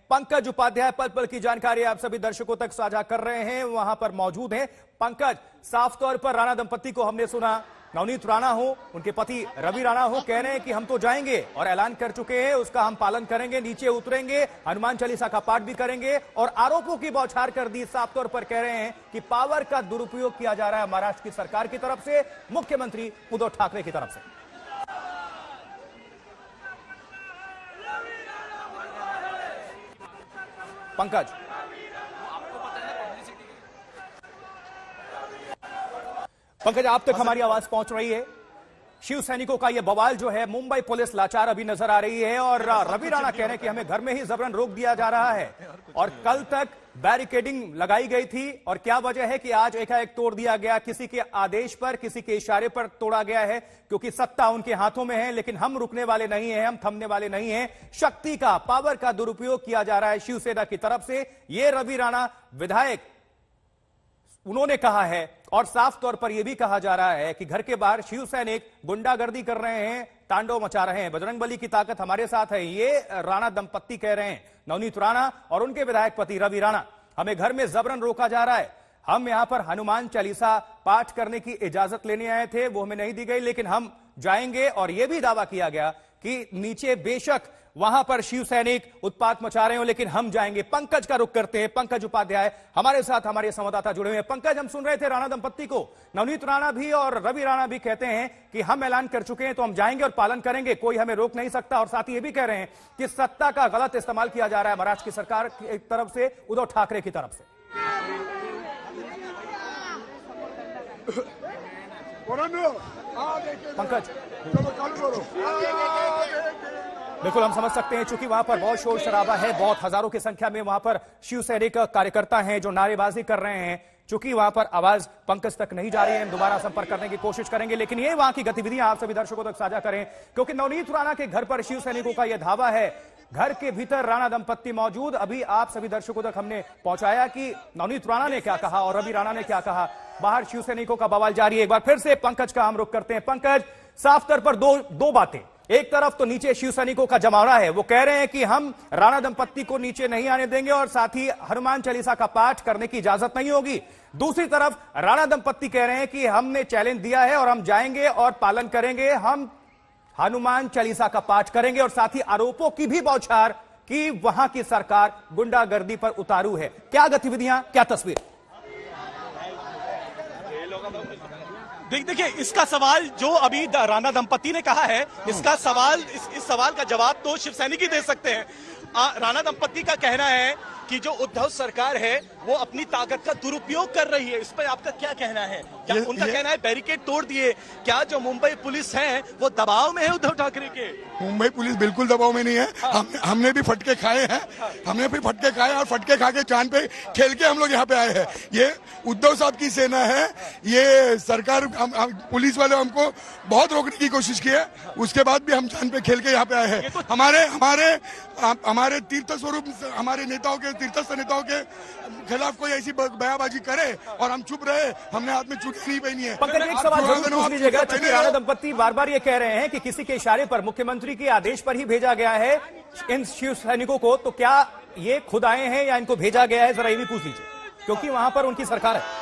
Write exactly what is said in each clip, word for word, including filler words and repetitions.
पंकज उपाध्याय पल पल की जानकारी आप सभी दर्शकों तक साझा कर रहे हैं, वहां पर मौजूद हैं। पंकज, साफ तौर पर राणा दंपत्ति को हमने सुना, नवनीत राणा हो, उनके पति रवि राणा हो, कह रहे हैं कि हम तो जाएंगे और ऐलान कर चुके हैं, उसका हम पालन करेंगे, नीचे उतरेंगे, हनुमान चालीसा का पाठ भी करेंगे और आरोपों की बौछार कर दी। साफ तौर पर कह रहे हैं कि पावर का दुरुपयोग किया जा रहा है महाराष्ट्र की सरकार की तरफ से, मुख्यमंत्री उद्धव ठाकरे की तरफ से। पंकज, पंकज आप तक हमारी आवाज पहुंच रही है? शिव सैनिकों का यह बवाल जो है, मुंबई पुलिस लाचार अभी नजर आ रही है और रवि राणा कह रहे हैं कि हमें घर में ही जबरन रोक दिया जा रहा है और कल तक बैरिकेडिंग लगाई गई थी और क्या वजह है कि आज एकाएक तोड़ दिया गया? किसी के आदेश पर, किसी के इशारे पर तोड़ा गया है, क्योंकि सत्ता उनके हाथों में है, लेकिन हम रुकने वाले नहीं हैं, हम थमने वाले नहीं हैं। शक्ति का, पावर का दुरुपयोग किया जा रहा है शिवसेना की तरफ से, ये रवि राणा विधायक उन्होंने कहा है और साफ तौर पर यह भी कहा जा रहा है कि घर के बाहर शिव सैनिक गुंडागर्दी कर रहे हैं, तांडव मचा रहे हैं, बजरंगबली की ताकत हमारे साथ है, ये राणा दंपत्ति कह रहे हैं, नवनीत राणा और उनके विधायक पति रवि राणा। हमें घर में जबरन रोका जा रहा है, हम यहां पर हनुमान चालीसा पाठ करने की इजाजत लेने आए थे, वो हमें नहीं दी गई, लेकिन हम जाएंगे। और यह भी दावा किया गया कि नीचे बेशक वहां पर शिव सैनिक उत्पात मचा रहे हो, लेकिन हम जाएंगे। पंकज का रुख करते हैं, पंकज उपाध्याय हमारे साथ, हमारे संवाददाता जुड़े हुए हैं। पंकज, हम सुन रहे थे राणा दंपत्ति को, नवनीत राणा भी और रवि राणा भी कहते हैं कि हम ऐलान कर चुके हैं तो हम जाएंगे और पालन करेंगे, कोई हमें रोक नहीं सकता। और साथ ही ये भी कह रहे हैं कि सत्ता का गलत इस्तेमाल किया जा रहा है महाराष्ट्र की सरकार की तरफ से, उद्धव ठाकरे की तरफ से। पंकज, बिल्कुल हम समझ सकते हैं, चूंकि वहां पर बहुत शोर शराबा है, बहुत हजारों की संख्या में वहां पर शिव सैनिक कार्यकर्ता हैं जो नारेबाजी कर रहे हैं, चूंकि वहां पर आवाज पंकज तक नहीं जा रही है, हम दोबारा संपर्क करने की कोशिश करेंगे, लेकिन ये वहां की गतिविधियां आप सभी दर्शकों तक साझा करें, क्योंकि नवनीत राणा के घर पर शिव सैनिकों का यह धावा है, घर के भीतर राणा दंपत्ति मौजूद। अभी आप सभी दर्शकों तक हमने पहुंचाया कि नवनीत राणा ने क्या कहा और रवि राणा ने क्या कहा, बाहर शिव सैनिकों का बवाल जारी है। एक बार फिर से पंकज का हम रुख करते हैं। पंकज, साफ तौर पर दो दो बातें, एक तरफ तो नीचे शिव सैनिकों का जमावड़ा है, वो कह रहे हैं कि हम राणा दंपत्ति को नीचे नहीं आने देंगे और साथ ही हनुमान चालीसा का पाठ करने की इजाजत नहीं होगी। दूसरी तरफ राणा दंपत्ति कह रहे हैं कि हमने चैलेंज दिया है और हम जाएंगे और पालन करेंगे, हम हनुमान चालीसा का पाठ करेंगे और साथ ही आरोपों की भी बौछार कि वहां की सरकार गुंडागर्दी पर उतारू है। क्या गतिविधियां, क्या तस्वीर? देख देखिए, इसका सवाल जो अभी राणा दंपत्ति ने कहा है, इसका सवाल इस, इस सवाल का जवाब तो शिव सैनिक ही दे सकते हैं। राणा दंपत्ति का कहना है कि जो उद्धव सरकार है वो अपनी ताकत का दुरुपयोग कर रही है, इस पर आपका क्या कहना है? क्या ये, उनका ये, कहना है बैरिकेड तोड़ दिए, क्या जो मुंबई पुलिस है वो दबाव में है उद्धव ठाकरे के? मुंबई पुलिस बिल्कुल दबाव में नहीं है। हाँ। हम, हमने भी फटके खाए हैं। हाँ। हमने भी फटके खाए और फटके खा के चांद पे खेल के हम लोग यहाँ पे आए हैं। ये उद्धव साहब की सेना है। ये सरकार हम, हम, पुलिस वाले हमको बहुत रोकने की कोशिश की है, उसके बाद भी हम चांद पे खेल के यहाँ पे आए हैं। तो हमारे हमारे हमारे तीर्थ स्वरूप हमारे नेताओं के तीर्थस्थ नेताओं के खिलाफ कोई ऐसी बयाबाजी करे और हम चुप रहे, हमने हाथ में चुटकी नहीं पहनी है। पंकज, एक सवाल जरूर पूछ लीजिएगा, क्योंकि राणा दंपत्ति बार बार ये कह रहे हैं कि किसी के इशारे पर, मुख्यमंत्री के आदेश पर ही भेजा गया है इन शिव सैनिकों को, तो क्या ये खुद आए हैं या इनको भेजा गया है? जरा ये भी पूछ लीजिए, क्योंकि वहां पर उनकी सरकार है।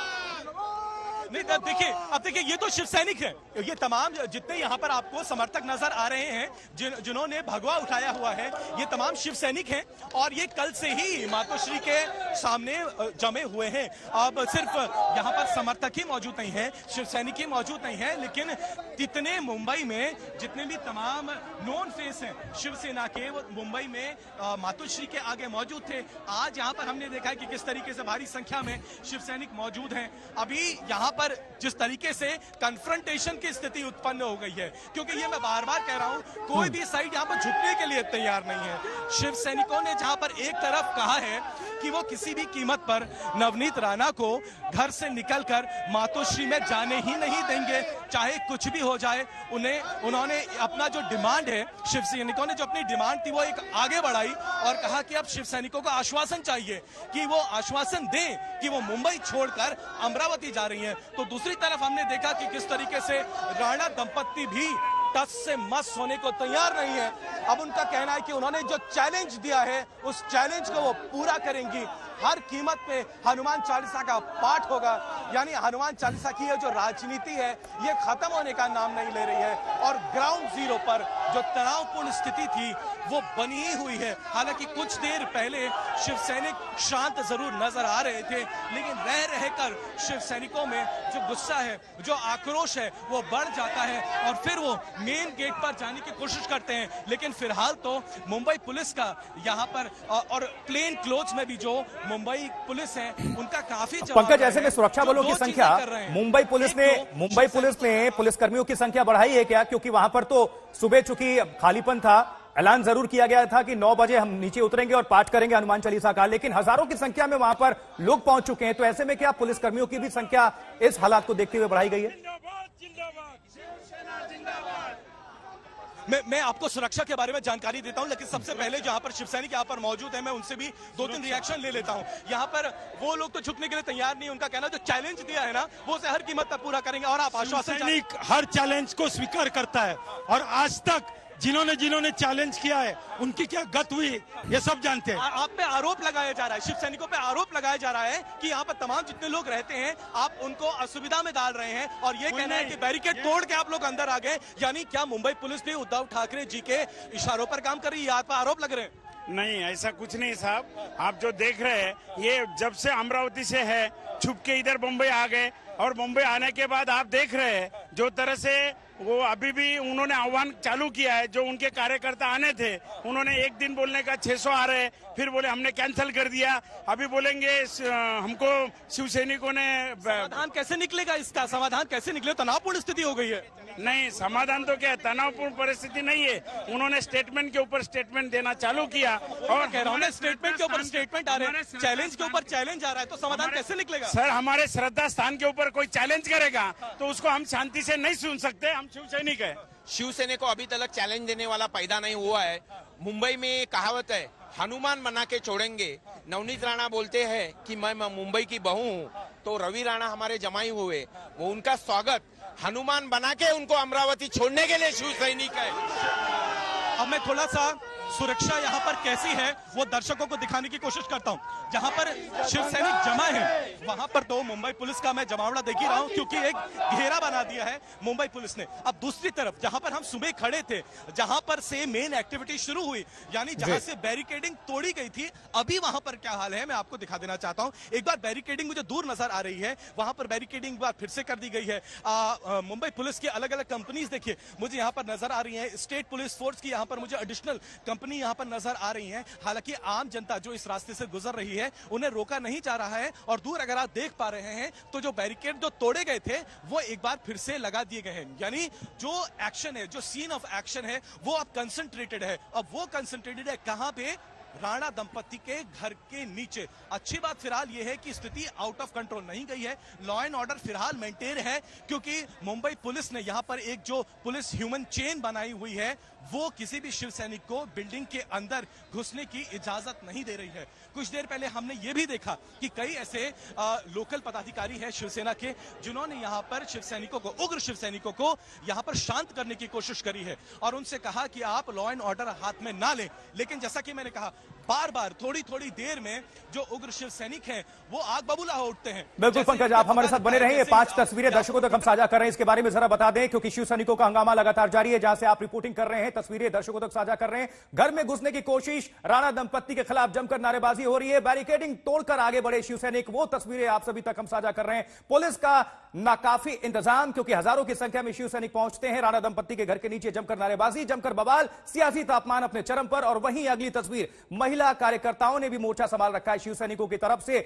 नहीं, देखिए, अब देखिए, ये तो शिव सैनिक है, ये तमाम जितने यहाँ पर आपको समर्थक नजर आ रहे हैं जिन जिन्होंने भगवा उठाया हुआ है, ये तमाम शिव सैनिक हैं और ये कल से ही मातोश्री के सामने जमे हुए हैं। अब सिर्फ यहाँ पर समर्थक ही मौजूद नहीं है, शिव सैनिक ही मौजूद नहीं है, लेकिन जितने मुंबई में जितने भी तमाम नोन फेस हैं शिवसेना के, वो मुंबई में मातोश्री के आगे मौजूद थे। आज यहाँ पर हमने देखा है कि किस तरीके से भारी संख्या में शिव सैनिक मौजूद हैं। अभी यहाँ पर जिस तरीके से कन्फ्रंटेशन की स्थिति उत्पन्न हो गई है, क्योंकि ये मैं बार बार कह रहा हूं, कोई भी साइड यहां पर झुकने के लिए तैयार नहीं है। शिव सैनिकों ने जहां पर एक तरफ कहा है कि वो किसी भी कीमत पर नवनीत राणा को घर से निकलकर मातोश्री में जाने ही नहीं देंगे, चाहे कुछ भी हो जाए। उन्हें उन्होंने अपना जो डिमांड है, शिव सैनिकों ने जो अपनी डिमांड थी वो एक आगे बढ़ाई और कहा कि अब शिव सैनिकों को आश्वासन चाहिए कि वो आश्वासन दें कि वो मुंबई छोड़कर अमरावती जा रही हैं। तो दूसरी तरफ हमने देखा कि किस तरीके से राणा दंपत्ति भी टस से मस होने को तैयार नहीं है। अब उनका कहना है कि उन्होंने जो चैलेंज दिया है उस चैलेंज को वो पूरा करेंगी। हर कीमत पे हनुमान चालीसा का पाठ होगा। यानी हनुमान चालीसा की ये जो राजनीति है ये खत्म होने का नाम नहीं ले रही है और ग्राउंड जीरो पर जो तनावपूर्ण स्थिति थी वो बनी ही हुई है। हालांकि कुछ देर पहले शिव सैनिक शांत जरूर नजर आ रहे थे, लेकिन रह रहकर शिव सैनिकों में जो गुस्सा है, जो आक्रोश है वो बढ़ जाता है और फिर वो मेन गेट पर जाने की कोशिश करते हैं। लेकिन फिलहाल तो मुंबई पुलिस का यहाँ पर और प्लेन क्लोथ्स में भी जो मुंबई पुलिस है उनका काफी पंकज, ऐसे में सुरक्षा बलों की संख्या मुंबई पुलिस ने मुंबई पुलिस ने पुलिसकर्मियों की संख्या बढ़ाई है क्या? क्योंकि वहां पर तो सुबह चूंकि खालीपन था, ऐलान जरूर किया गया था कि नौ बजे हम नीचे उतरेंगे और पाठ करेंगे हनुमान चालीसा का, लेकिन हजारों की संख्या में वहां पर लोग पहुंच चुके हैं। तो ऐसे में क्या पुलिसकर्मियों की भी संख्या इस हालात को देखते हुए बढ़ाई गई है? मैं मैं आपको सुरक्षा के बारे में जानकारी देता हूं, लेकिन सबसे पहले जहां पर शिवसैनिक यहां पर मौजूद है मैं उनसे भी दो तीन रिएक्शन ले लेता हूं। यहां पर वो लोग तो झुकने के लिए तैयार नहीं, उनका कहना जो चैलेंज दिया है ना वो उसे हर कीमत पर पूरा करेंगे और आप आश्वासन। सैनिक हर चैलेंज को स्वीकार करता है और आज तक जिन्होंने जिन्होंने चैलेंज किया है उनकी क्या गत हुई ये सब जानते हैं। आप पे आरोप लगाया जा रहा है, शिव सैनिकों पे आरोप लगाया जा रहा है कि यहाँ पर तमाम जितने लोग रहते हैं आप उनको असुविधा में डाल रहे हैं और ये कहना है कि बैरिकेड तोड़ के आप लोग अंदर आ गए। यानी क्या मुंबई पुलिस भी उद्धव ठाकरे जी के इशारों पर काम कर रही है? आप पर आरोप लग रहे हैं? नहीं, ऐसा कुछ नहीं साहब। आप जो देख रहे हैं ये जब से अमरावती से है छुप के इधर मुंबई आ गए और मुंबई आने के बाद आप देख रहे हैं जो तरह से वो अभी भी उन्होंने आह्वान चालू किया है। जो उनके कार्यकर्ता आने थे उन्होंने एक दिन बोलने का छह सौ आ रहे, फिर बोले हमने कैंसिल कर दिया, अभी बोलेंगे हमको शिव सैनिकों ने। समाधान कैसे निकलेगा इसका? समाधान कैसे निकले? तनावपूर्ण स्थिति हो गई है। नहीं, समाधान तो क्या है, तनावपूर्ण परिस्थिति नहीं है। उन्होंने स्टेटमेंट के ऊपर स्टेटमेंट देना चालू किया और कह रहा हूं स्टेटमेंट के ऊपर स्टेटमेंट आ रहे हैं, चैलेंज के ऊपर चैलेंज आ रहा है, तो समाधान कैसे निकलेगा? सर, हमारे श्रद्धा स्थान के ऊपर कोई चैलेंज करेगा तो उसको हम शांति से नहीं सुन सकते। हम शिव सैनिक है। शिवसेना को अभी तक चैलेंज देने वाला पैदा नहीं हुआ है। मुंबई में कहावत है हनुमान बना के छोड़ेंगे। नवनीत राणा बोलते हैं कि मैं मुंबई की बहू हूँ, तो रवि राणा हमारे जमाई हुए, वो उनका स्वागत हनुमान बना के उनको अमरावती छोड़ने के लिए शिव सैनिक है। अब मैं थोड़ा सा सुरक्षा यहाँ पर कैसी है वो दर्शकों को दिखाने की कोशिश करता हूँ। जहाँ पर शिव सैनिक जमा है वहां पर तो मुंबई पुलिस का मैं जमावड़ा देख ही रहा हूँ, क्योंकि एक घेरा बना दिया है मुंबई पुलिस ने। अब दूसरी तरफ जहाँ पर हम सुबह खड़े थे, जहाँ पर से मेन एक्टिविटी शुरू हुई, यानी जहाँ से बैरिकेडिंग तोड़ी गई थी, अभी वहां पर क्या हाल है मैं आपको दिखा देना चाहता हूँ। एक बार बैरिकेडिंग मुझे दूर नजर आ रही है, वहां पर बैरिकेडिंग बार फिर से कर दी गई है। मुंबई पुलिस की अलग अलग कंपनीज देखिए मुझे यहाँ पर नजर आ रही है। स्टेट पुलिस फोर्स की यहाँ पर मुझे एडिशनल कंपनी यहाँ पर नजर आ रही है। हालांकि आम जनता जो इस रास्ते से गुजर रही है उन्हें रोका नहीं जा रहा है और दूर अगर आप देख पा रहे हैं तो जो बैरिकेड जो तोड़े गए थे वो एक बार फिर से लगा दिए गए हैं। यानी जो एक्शन है, जो सीन ऑफ एक्शन है वो अब कंसंट्रेटेड है। अब वो कंसंट्रेटेड है कहां पे? राणा दंपति के घर के नीचे। अच्छी बात फिलहाल यह है कि स्थिति आउट ऑफ कंट्रोल नहीं गई है, लॉ एंड ऑर्डर फिलहाल मेंटेन है, क्योंकि मुंबई पुलिस ने यहां पर एक जो पुलिस ह्यूमन चेन बनाई हुई है वो किसी भी शिव सैनिक को बिल्डिंग के अंदर घुसने की इजाजत नहीं दे रही है। कुछ देर पहले हमने ये भी देखा कि कई ऐसे आ, लोकल पदाधिकारी हैं शिवसेना के जिन्होंने यहां पर शिव सैनिकों को, उग्र शिव सैनिकों को यहां पर शांत करने की कोशिश करी है और उनसे कहा कि आप लॉ एंड ऑर्डर हाथ में ना लें। लेकिन जैसा कि मैंने कहा बार बार थोड़ी थोड़ी देर में जो उग्र शिव सैनिक हैं वो आग बबूला हो उठते हैं। बिल्कुल पंकज, आप हमारे साथ बने रहेंगे। पांच तस्वीरें दर्शकों तक हम साझा कर रहे हैं, इसके बारे में जरा बता दें, क्योंकि शिव सैनिकों का हंगामा लगातार जारी है। जहां से आप रिपोर्टिंग कर रहे हैं, तस्वीरें दर्शकों तक साझा कर रहे हैं। घर में घुसने की कोशिश, राणा दंपत्ति के खिलाफ जमकर नारेबाजी हो रही है, बैरिकेडिंग तोड़कर आगे बढ़े शिव सैनिक, वो तस्वीरें आप सभी तक हम साझा कर रहे हैं। पुलिस का नाकाफी इंतजाम, क्योंकि हजारों की संख्या में शिव सैनिक पहुंचते हैं। राणा दंपत्ति के घर के नीचे जमकर नारेबाजी, जमकर बवाल, सियासी तापमान अपने चरम पर। और वहीं अगली तस्वीर, महिला कार्यकर्ताओं ने भी मोर्चा संभाल रखा है शिव सैनिकों की तरफ से।